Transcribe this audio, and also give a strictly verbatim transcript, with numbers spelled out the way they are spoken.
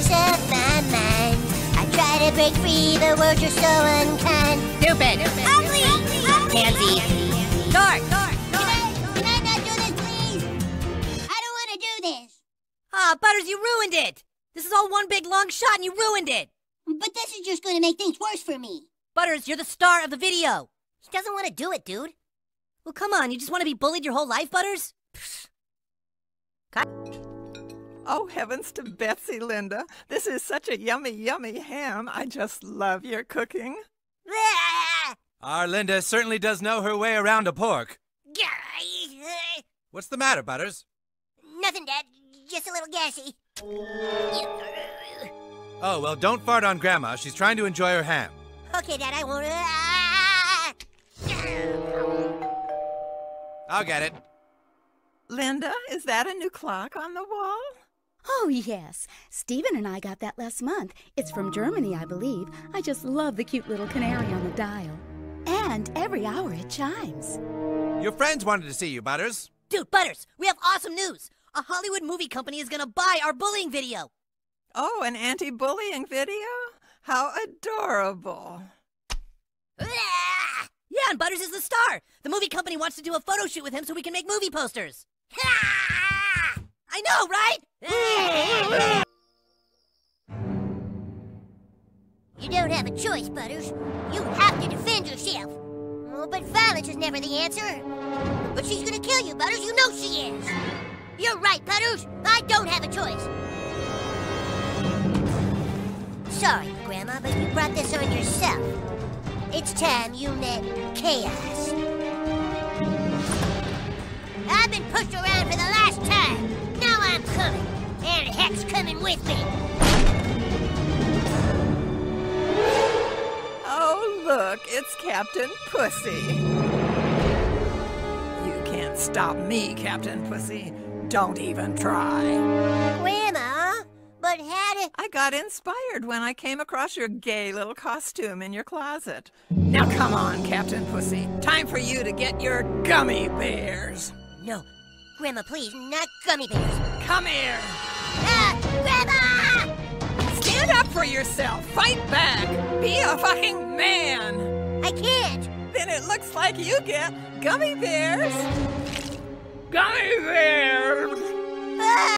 corners of my mind. I try to break free, the words are so unkind. Stupid! Ugly! Pansy! Dark! Dark! Can I, can I not do this, please? I don't want to do this. Ah, Butters, you ruined it! This is all one big long shot and you ruined it! But this is just going to make things worse for me. Butters, you're the star of the video! He doesn't want to do it, dude. Well, come on, you just want to be bullied your whole life, Butters? Cut. Oh, heavens to Betsy, Linda. This is such a yummy, yummy ham. I just love your cooking. Our Linda certainly does know her way around a pork. What's the matter, Butters? Nothing, Dad. Just a little gassy. Oh, well, don't fart on Grandma. She's trying to enjoy her ham. Okay, Dad, I won't. I'll get it. Linda, is that a new clock on the wall? Oh, yes. Stephen and I got that last month. It's from Germany, I believe. I just love the cute little canary on the dial. And every hour it chimes. Your friends wanted to see you, Butters. Dude, Butters, we have awesome news! A Hollywood movie company is gonna buy our bullying video! Oh, an anti-bullying video? How adorable. Yeah, and Butters is the star! The movie company wants to do a photo shoot with him so we can make movie posters! I know, right? You don't have a choice, Butters. You have to defend yourself. Oh, but violence is never the answer. But she's gonna kill you, Butters. You know she is. You're right, Butters. I don't have a choice. Sorry, Grandma, but you brought this on yourself. It's time you met chaos. I've been pushed around for the last time. Now I'm coming. And Heck's coming with me. Oh, look, it's Captain Pussy. You can't stop me, Captain Pussy. Don't even try. Grandma, but how did... I got inspired when I came across your gay little costume in your closet. Now come on, Captain Pussy. Time for you to get your gummy bears. No. Grandma, please, not gummy bears. Come here. Ah, Grandma! Stand up for yourself. Fight back. Be a fucking man. I can't. Then it looks like you get gummy bears. Gummy bears! Ah!